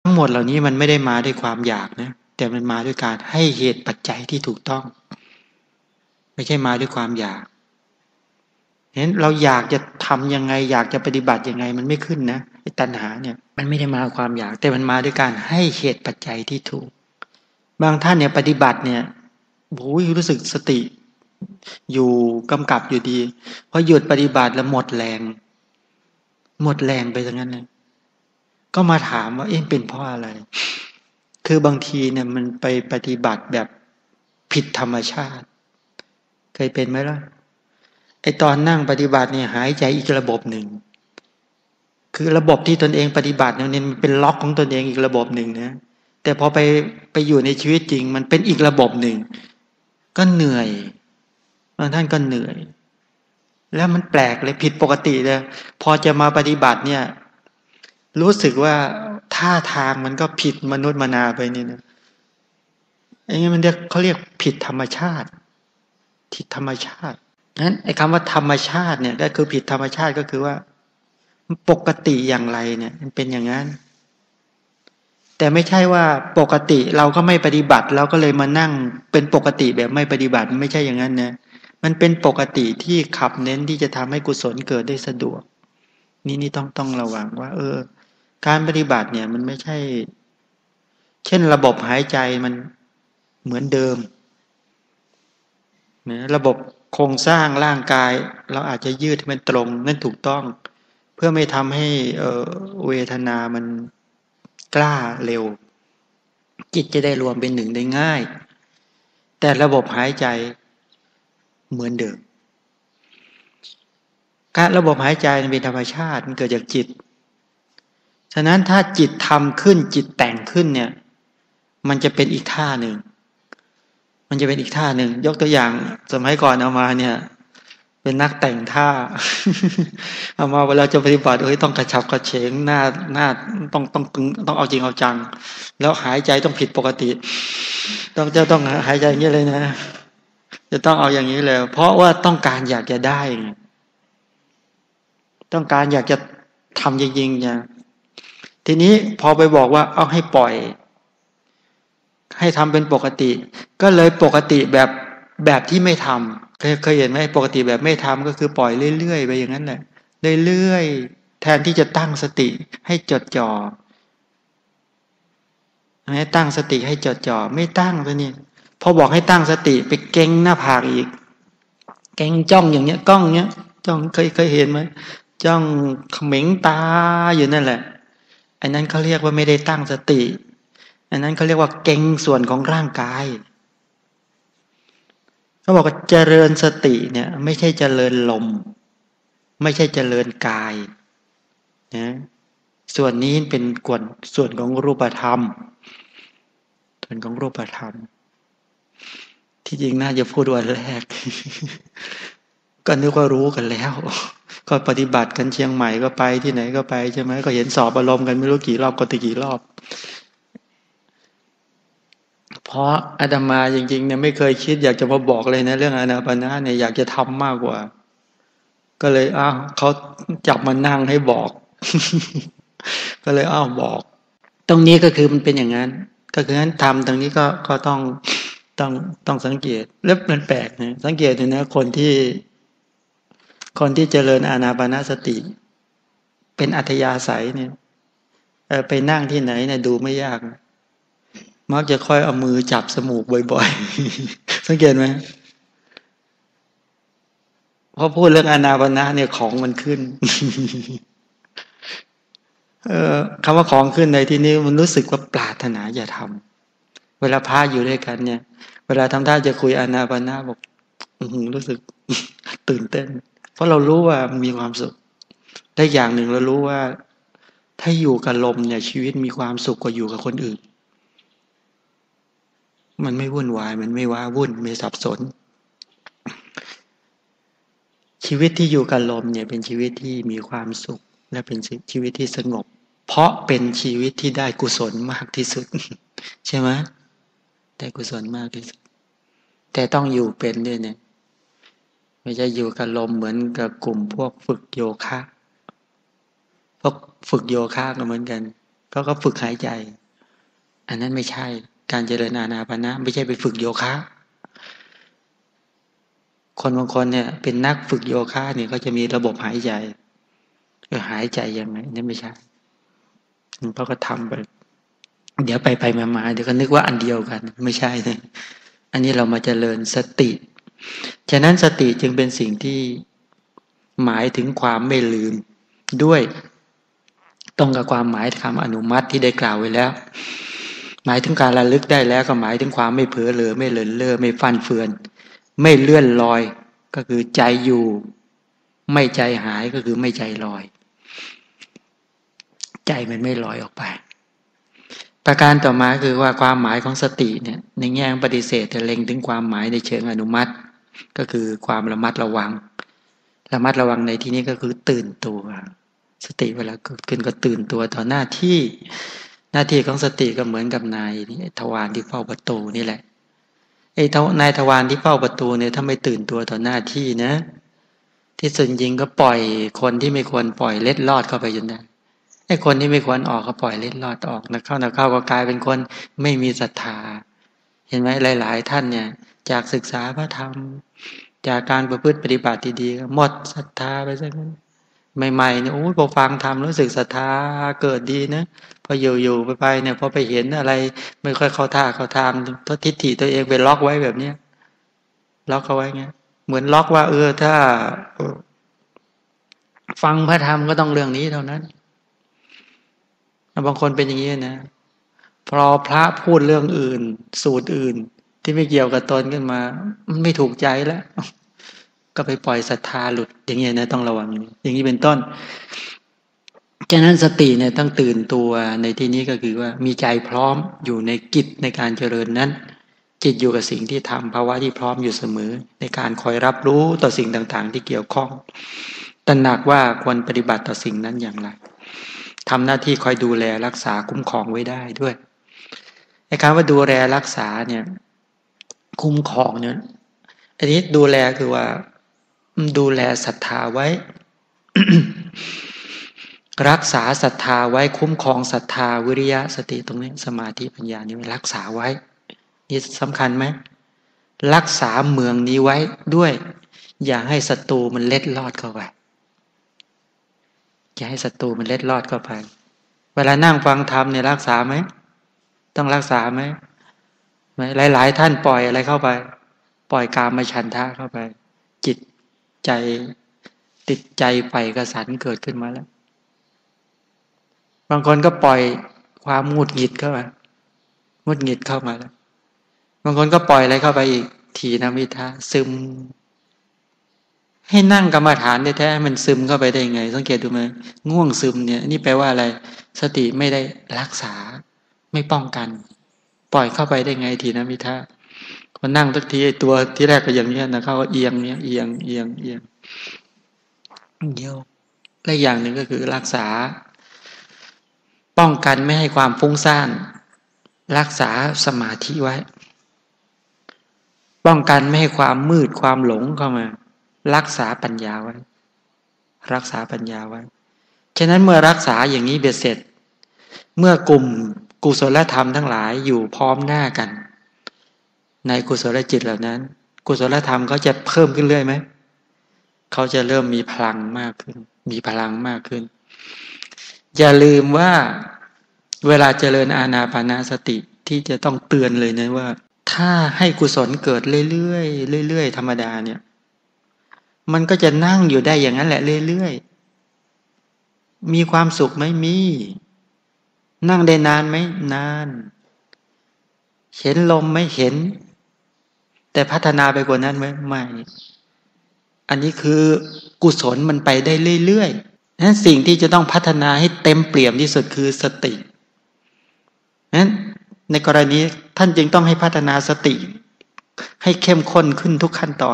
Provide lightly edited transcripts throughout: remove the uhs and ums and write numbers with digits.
ทั้งหมดเหล่านี้มันไม่ได้มาด้วยความอยากนะแต่มันมาด้วยการให้เหตุปัจจัยที่ถูกต้องไม่ใช่มาด้วยความอยากเห็นเราอยากจะทำยังไงอยากจะปฏิบัติยังไงมันไม่ขึ้นนะไอ้ตัณหาเนี่ยมันไม่ได้มาความอยากแต่มันมาด้วยการให้เหตุปัจจัยที่ถูกบางท่านเนี่ยปฏิบัติเนี่ยโอ้ยรู้สึกสติอยู่กำกับอยู่ดีพอหยุดปฏิบัติแล้วหมดแรงไปทั้งนั้นเลยก็มาถามว่าเอ๊ะเป็นเพราะอะไรคือบางทีเนี่ยมันไปปฏิบัติแบบผิดธรรมชาติเคยเป็นไหมล่ะไอตอนนั่งปฏิบัติเนี่ยหายใจอีกระบบหนึ่งคือระบบที่ตนเองปฏิบัติเนี่ยมันเป็นล็อกของตนเองอีกระบบหนึ่งนะแต่พอไปอยู่ในชีวิตจริงมันเป็นอีกระบบหนึ่งก็เหนื่อยบางท่านก็เหนื่อยแล้วมันแปลกเลยผิดปกติเลยพอจะมาปฏิบัติเนี่ยรู้สึกว่าท่าทางมันก็ผิดมนุษย์มนาไปนี่นะไอ้นี่มันเขาเรียกผิดธรรมชาติผิดธรรมชาตินั้นไอ้คำว่าธรรมชาติเนี่ยก็คือผิดธรรมชาติก็คือว่าปกติอย่างไรเนี่ยมันเป็นอย่างนั้นแต่ไม่ใช่ว่าปกติเราก็ไม่ปฏิบัติเราก็เลยมานั่งเป็นปกติแบบไม่ปฏิบัติไม่ใช่อย่างนั้นนะมันเป็นปกติที่ขับเน้นที่จะทำให้กุศลเกิดได้สะดวกนี่ต้องระวังว่าการปฏิบัติเนี่ยมันไม่ใช่เช่นระบบหายใจมันเหมือนเดิมนะระบบโครงสร้างร่างกายเราอาจจะยืดให้มันตรงนั่นถูกต้องเพื่อไม่ทำให้เวทนามันกล้าเร็วจิตจะได้รวมเป็นหนึ่งได้ง่ายแต่ระบบหายใจเหมือนเดิมการระบบหายใจเป็นธรรมชาติมันเกิดจากจิตฉะนั้นถ้าจิตทำขึ้นจิตแต่งขึ้นเนี่ยมันจะเป็นอีกท่าหนึ่งมันจะเป็นอีกท่าหนึ่งยกตัวอย่างสมัยก่อนเอามาเนี่ยเป็นนักแต่งท่าเอามาเวลาจะปฏิบัติต้องกระฉับกระเฉงหน้าต้องเอาจริงเอาจังแล้วหายใจต้องผิดปกติต้องหายใจอย่างนี้เลยนะจะต้องเอาอย่างนี้เลยเพราะว่าต้องการอยากจะได้ต้องการอยากจะทำจริงๆเนี่ยทีนี้พอไปบอกว่าเอาให้ปล่อยให้ทำเป็นปกติก็เลยปกติแบบที่ไม่ทำเคยเห็นไหมปกติแบบไม่ทำก็คือปล่อยเรื่อยๆไปอย่างนั้นแหละเรื่อยๆแทนที่จะตั้งสติให้จดจ่อให้ตั้งสติให้จดจ่อไม่ตั้งตัวนี้พอบอกให้ตั้งสติไปเก่งหน้าผากอีกเก่งจ้องอย่างเงี้ยกล้องเงี้ยจ้องเคยเห็นไหมจ้องเขม็งตาอยู่นั่นแหละอันนั้นเขาเรียกว่าไม่ได้ตั้งสติอันนั้นเขาเรียกว่าเก่งส่วนของร่างกายเขาบอกว่าเจริญสติเนี่ยไม่ใช่เจริญลมไม่ใช่เจริญกายนะส่วนนี้เป็นส่วนของรูปธรรมส่วนของรูปธรรมที่จริงน่าจะพูดวันแรก ก็นึกว่ารู้กันแล้วก็ปฏิบัติกันเชียงใหม่ก็ไปที่ไหนก็ไปใช่ไหมก็เห็นสอบอารมณ์กันไม่รู้กี่รอบก็กี่รอบเพราะอาตมาจริงๆเนี่ยไม่เคยคิดอยากจะมาบอกเลยนะเรื่องอานาปานสติเนี่ยอยากจะทำมากกว่าก็เลยเขาจับมานั่งให้บอก ก็เลยบอกตรงนี้ก็คือมันเป็นอย่างนั้นก็คือนั้นทำตรงนี้ก็ต้องสังเกตแล้วมันแปลกนะสังเกตดูนะคนที่เจริญอานาปานสติเป็นอัธยาศัยเนี่ยไปนั่งที่ไหนเนี่ยดูไม่ยากมักจะค่อยเอามือจับจมูกบ่อยๆ สังเกตไหมพอพูดเรื่องอานาปานเนี่ยของมันขึ้น คำว่าของขึ้นในที่นี้มันรู้สึกว่าปรารถนาจะทำเวลาพาอยู่ด้วยกันเนี่ยเวลาทำท่าจะคุยอานาปานบอกรู้สึก ตื่นเต้นเพราะเรารู้ว่ามันมีความสุขได้อย่างหนึ่งเรารู้ว่าถ้าอยู่กับลมเนี่ยชีวิตมีความสุขกว่าอยู่กับคนอื่นมันไม่วุ่นวายมันไม่ว้าวุ่นไม่สับสนชีวิตที่อยู่กับลมเนี่ยเป็นชีวิตที่มีความสุขและเป็นชีวิตที่สงบเพราะเป็นชีวิตที่ได้กุศลมากที่สุดใช่ไหมได้กุศลมากที่สุดแต่ต้องอยู่เป็นด้วยเนี่ยไม่ใช่อยู่กับลมเหมือนกับกลุ่มพวกฝึกโยคะพวกฝึกโยคะก็เหมือนกันเขาก็ฝึกหายใจอันนั้นไม่ใช่การเจริญอานาปานะไม่ใช่ไปฝึกโยคะคนบางคนเนี่ยเป็นนักฝึกโยคะเนี่ยเขาจะมีระบบหายใจหายใจยังไงนี่ไม่ใช่เขาก็ทำไปเดี๋ยวไปมาเดี๋ยวก็นึกว่าอันเดียวกันไม่ใช่นะอันนี้เรามาเจริญสติฉะนั้นสติจึงเป็นสิ่งที่หมายถึงความไม่ลืมด้วยตรงกับความหมายคำอนุมัติที่ได้กล่าวไว้แล้วหมายถึงการระลึกได้แล้วก็หมายถึงความไม่เผลอเลยไม่เลินเล่อไม่ฟั่นเฟือนไม่เลื่อนลอยก็คือใจอยู่ไม่ใจหายก็คือไม่ใจลอยใจมันไม่ลอยออกไปประการต่อมาคือว่าความหมายของสติเนี่ยในแง่ปฏิเสธจะเล็งถึงความหมายในเชิงอนุมัติก็คือความระมัดระวังในที่นี้ก็คือตื่นตัวสติเวลาเกิดขึ้นก็ตื่นตัวต่อหน้าที่ของสติก็เหมือนกับนายทวารที่เฝ้าประตูนี่แหละไอ้นายทวารที่เฝ้าประตูเนี่ยถ้าไม่ตื่นตัวต่อหน้าที่นะที่สุดจริงก็ปล่อยคนที่ไม่ควรปล่อยเล็ดลอดเข้าไปจนได้ไอ้คนที่ไม่ควรออกก็ปล่อยเล็ดลอดออกนะเข้าก็กลายเป็นคนไม่มีศรัทธาเห็นไหมหลายๆท่านเนี่ยจากศึกษาพระธรรมจากการประพฤติปฏิบัติดีๆหมดศรัทธาไปซะงั้นใหม่ๆเนี่ยโอ้ยพอฟังธรรมรู้สึกศรัทธาเกิดดีนะพออยู่ไปเนี่ยพอไปเห็นอะไรไม่ค่อยเข้าท่าเข้าทางทิฏฐิตัวเองไปล็อกไว้แบบเนี้ยล็อกเอาไว้เงี้ยเหมือนล็อกว่าถ้าฟังพระธรรมก็ต้องเรื่องนี้เท่านั้นบางคนเป็นอย่างนี้นะพอพระพูดเรื่องอื่นสูตรอื่นที่ไม่เกี่ยวกับตนขึ้นมามันไม่ถูกใจแล้วก็ไปปล่อยศรัทธาหลุดอย่างเงี้ยนะต้องระวังอย่างนี้เป็นต้นฉะนั้นสติเนี่ยต้องตื่นตัวในที่นี้ก็คือว่ามีใจพร้อมอยู่ในกิจในการเจริญนั้นจิตอยู่กับสิ่งที่ทำภาวะที่พร้อมอยู่เสมอในการคอยรับรู้ต่อสิ่งต่างๆที่เกี่ยวข้องตระหนักว่าควรปฏิบัติต่อสิ่งนั้นอย่างไรทำหน้าที่คอยดูแลรักษาคุ้มครองไว้ได้ด้วยไอ้คำว่าดูแลรักษาเนี่ยคุ้มครองเนี่ยอันนี้ดูแลคือว่าดูแลศรัทธาไว้ รักษาศรัทธาไว้คุ้มครองศรัทธาวิริยะสติตรงนี้สมาธิปัญญานี้รักษาไว้นี่สำคัญไหมรักษาเมืองนี้ไว้ด้วยอย่าให้ศัตรูมันเล็ดลอดเข้าไปอย่าให้ศัตรูมันเล็ดลอดเข้าไปเวลานั่งฟังธรรมเนี่ยรักษาไหมต้องรักษาไหมหลายๆท่านปล่อยอะไรเข้าไปปล่อยกามฉันทะเข้าไปจิตใจติดใจไฟกระสันเกิดขึ้นมาแล้วบางคนก็ปล่อยความหงุดหงิดเข้ามาหงุดหงิดเข้ามาแล้วบางคนก็ปล่อยอะไรเข้าไปอีกทีนมิทะซึมให้นั่งกรรมฐานแท้ๆมันซึมเข้าไปได้ไงสังเกตดูไหมง่วงซึมเนี่ยนี่แปลว่าอะไรสติไม่ได้รักษาไม่ป้องกันปล่อยเข้าไปได้ไงทีนมิทะพอนั่งสักทีตัวที่แรกก็อย่างนี้นะเขาก็เอียงเนี่ยเอียงเดียวและอย่างหนึ่งก็คือรักษาป้องกันไม่ให้ความฟุ้งซ่านรักษาสมาธิไว้ป้องกันไม่ให้ความมืดความหลงเข้ามารักษาปัญญาไว้รักษาปัญญาไว้ฉะนั้นเมื่อรักษาอย่างนี้เบ็ดเสร็จเมื่อกลุ่มกุศลธรรมทั้งหลายอยู่พร้อมหน้ากันในกุศลจิตเหล่านั้นกุศลธรรมเขาจะเพิ่มขึ้นเรื่อยไหมเขาจะเริ่มมีพลังมากขึ้นอย่าลืมว่าเวลาเจริญอานาปานสติที่จะต้องเตือนเลยนะว่าถ้าให้กุศลเกิดเรื่อยๆธรรมดาเนี่ยมันก็จะนั่งอยู่ได้อย่างนั้นแหละเรื่อยๆมีความสุขไหมมีนั่งได้นานไหมนานเห็นลมไหมเห็นแต่พัฒนาไปกว่านั้นไหมไม่อันนี้คือกุศลมันไปได้เรื่อยๆนั้นสิ่งที่จะต้องพัฒนาให้เต็มเปี่ยมที่สุดคือสตินั้นในกรณีท่านจึงต้องให้พัฒนาสติให้เข้มข้นขึ้นทุกขั้นตอน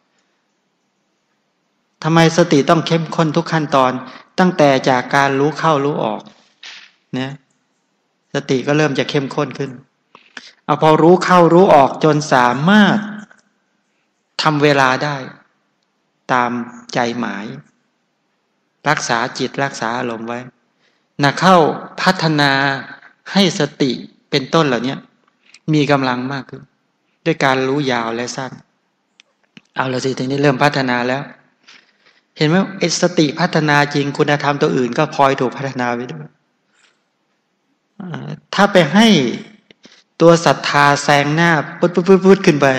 ทำไมสติต้องเข้มข้นทุกขั้นตอนตั้งแต่จากการรู้เข้ารู้ออกนะสติก็เริ่มจะเข้มข้นขึ้นเอาพอรู้เข้ารู้ออกจนสามารถทำเวลาได้ตามใจหมายรักษาจิตรักษาอารมณ์ไว้นะเข้าพัฒนาให้สติเป็นต้นเหล่านี้มีกำลังมากขึ้นด้วยการรู้ยาวและสั้นเอาละสิทีนี้เริ่มพัฒนาแล้วเห็นไหมไอ้สติพัฒนาจริงคุณธรรมตัวอื่นก็พลอยถูกพัฒนาไปด้วยถ้าไปให้ตัวศรัทธาแซงหน้าปุ๊ดขึ้นไป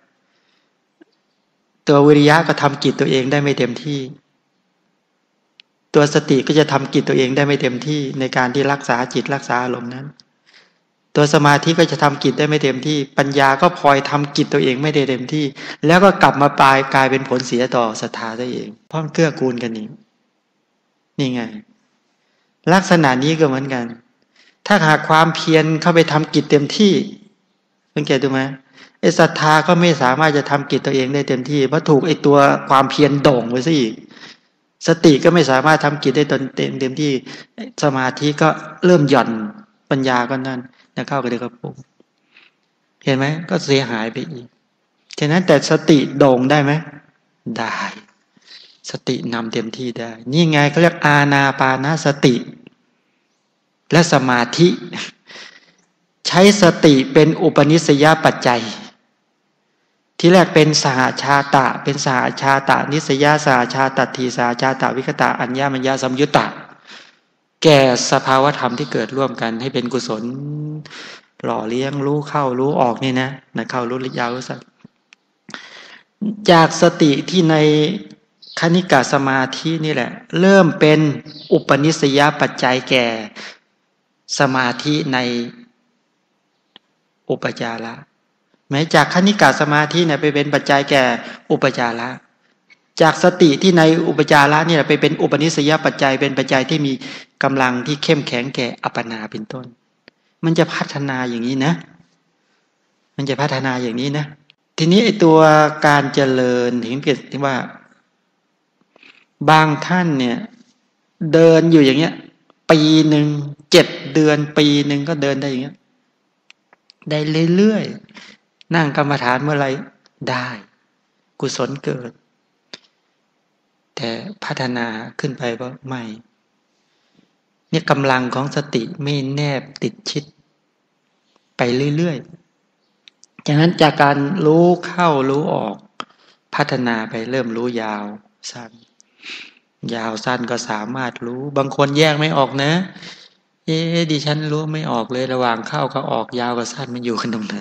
ตัววิริยะก็ทำกิจตัวเองได้ไม่เต็มที่ตัวสติก็จะทำกิจตัวเองได้ไม่เต็มที่ในการที่รักษาจิตรักษาอารมณ์นั้นตัวสมาธิก็จะทำกิจได้ไม่เต็มที่ปัญญาก็พลอยทำกิจตัวเองไม่ได้เต็มที่แล้วก็กลับมากลายเป็นผลเสียต่อศรัทธาตัวเองเพราะมันเกื้อกูลกันนี่ไงลักษณะนี้ก็เหมือนกันถ้าหากความเพียรเข้าไปทำกิจเต็มที่สังเกตดูไหมไอ้ศรัทธาก็ไม่สามารถจะทำกิจตัวเองได้เต็มที่เพราะถูกไอ้ตัวความเพียรโด่งไปซะอีกสติก็ไม่สามารถทำกิจได้เต็มที่สมาธิก็เริ่มหย่อนปัญญาก็นั่นนะเข้ากับเด็กกระปุกเห็นไหมก็เสียหายไปอีกฉะนั้นแต่สติโด่งได้ไหมได้สตินำเต็มที่ได้นี่ไงเขาเรียกอานาปานสติและสมาธิใช้สติเป็นอุปนิสยปัจจัยที่แรกเป็นสหชาตะเป็นสหชาตะนิสยาสหชาตทีสหชาตะวิคตะอัญญมัญญาสัมยุตตะแก่สภาวธรรมที่เกิดร่วมกันให้เป็นกุศลหล่อเลี้ยงรู้เข้ารู้ออกนี่นะเข้ารู้ยาวรู้สั้นจากสติที่ในคณิกะสมาธินี่แหละเริ่มเป็นอุปนิสยปัจจัยแก่สมาธิในอุปจาระแม้จากคณิกะสมาธิเนี่ยไปเป็นปัจจัยแก่อุปจาระจากสติที่ในอุปจาระเนี่ยไปเป็นอุปนิสยปัจจัยเป็นปัจจัยที่มีกำลังที่เข้มแข็งแก่อัปปนาเป็นต้นมันจะพัฒนาอย่างนี้นะมันจะพัฒนาอย่างนี้นะทีนี้ไอ้ตัวการเจริญถึงเกิดที่ว่าบางท่านเนี่ยเดินอยู่อย่างเงี้ยปีหนึ่ง7 เดือนปีหนึ่งก็เดินได้อย่างเงี้ยได้เรื่อยๆนั่งกรรมฐานเมื่อไรได้กุศลเกิดแต่พัฒนาขึ้นไปว่าไม่เนี่ยกำลังของสติไม่แนบติดชิดไปเรื่อยๆจากนั้นจากการรู้เข้ารู้ออกพัฒนาไปเริ่มรู้ยาวสั้นยาวสั้นก็สามารถรู้บางคนแยกไม่ออกนะดิฉันรู้ไม่ออกเลยระหว่างเข้ากับออกยาวกับสั้นมันอยู่กันตรงไหน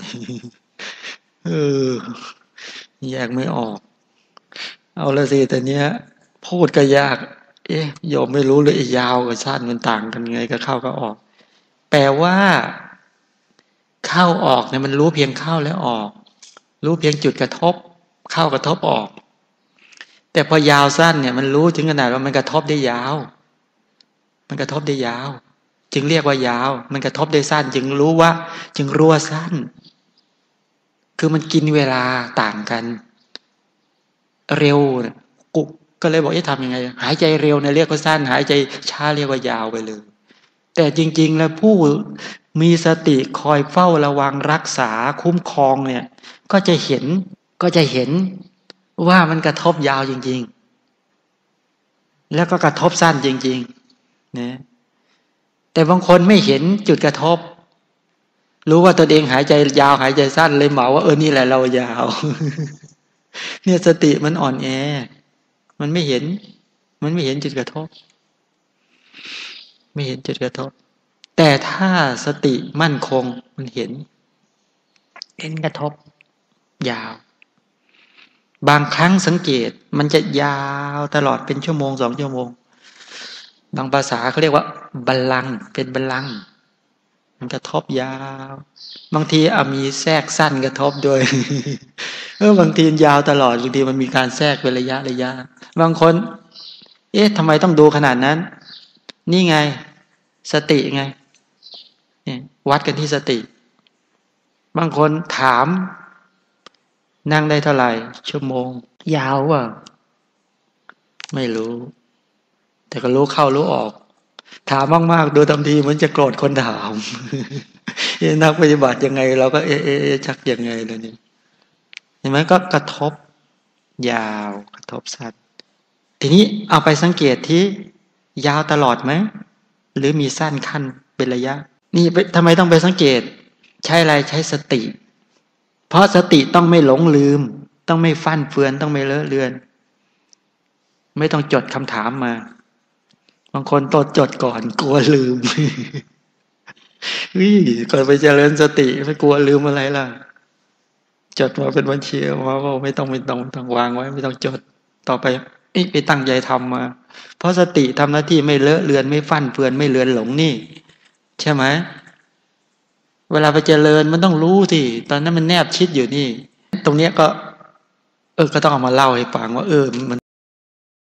แยกไม่ออกเอาละสิแต่เนี้ยพูดก็ยากโยมไม่รู้เลยยาวกับสั้นมันต่างกันไงก็เข้าก็ออกแปลว่าเข้าออกเนี่ยมันรู้เพียงเข้าแล้วออกรู้เพียงจุดกระทบเข้ากระทบออกแต่พอยาวสั้นเนี่ยมันรู้ถึงขนาดว่ามันกระทบได้ยาวมันกระทบได้ยาวจึงเรียกว่ายาวมันกระทบได้สั้นจึงรู้ว่าสั้นคือมันกินเวลาต่างกันเร็วกุกก็เลยบอกทำยังไงหายใจเร็วเนี่ยเรียกว่าสั้นหายใจช้าเรียกว่ายาวไปเลยแต่จริงๆแล้วผู้มีสติคอยเฝ้าระวังรักษาคุ้มครองเนี่ยก็จะเห็นว่ามันกระทบยาวจริงๆแล้วก็กระทบสั้นจริงๆนะแต่บางคนไม่เห็นจุดกระทบรู้ว่าตัวเองหายใจยาวหายใจสั้นเลยเหมาว่านี่แหละเรายาวเนี่ยสติมันอ่อนแอมันไม่เห็นจุดกระทบไม่เห็นจุดกระทบแต่ถ้าสติมั่นคงมันเห็นกระทบยาวบางครั้งสังเกตมันจะยาวตลอดเป็นชั่วโมง2 ชั่วโมงบางภาษาเขาเรียกว่าบัลลังก์เป็นบัลลังก์มันกระทบยาวบางทีมีแทรกสั้นกระทบด้วยบางทียาวตลอดบางทีมันมีการแทรกเป็นระยะบางคนทำไมต้องดูขนาดนั้นนี่ไงสติไงเนี่ยวัดกันที่สติบางคนถามนั่งได้เท่าไหร่ชั่วโมงยาวว่ะไม่รู้แต่ก็รู้เข้ารู้ออกถามมากๆดูทำทีเหมือนจะโกรธคนถามนักปฏิบัติยังไงเราก็ชักยังไงเลยนี่เห็นไหมก็กระทบยาวกระทบสั้นทีนี้เอาไปสังเกตที่ยาวตลอดไหมหรือมีสั้นขั้นเป็นระยะนี่ทำไมต้องไปสังเกตใช้อะไรใช้สติเพราะสติต้องไม่หลงลืมต้องไม่ฟั่นเฟือนต้องไม่เลอะเลือนไม่ต้องจดคำถามมาบางคนตดจดก่อนกลัวลืมก่อนไปเจริญสติไม่กลัวลืมอะไรล่ะจดมาเป็นบัญชีมาว่าไม่ต้องวางไว้ไม่ต้องจดต่อไปไปตั้งใจทำมาเพราะสติทำหน้าที่ไม่เลอะเลือนไม่ฟั่นเฟือนไม่เลือนหลงนี่ใช่ไหมเวลาไปเจริญมันต้องรู้สิตอนนั้นมันแนบชิดอยู่นี่ตรงเนี้ยก็ก็ต้องเอามาเล่าให้ฟังว่ามัน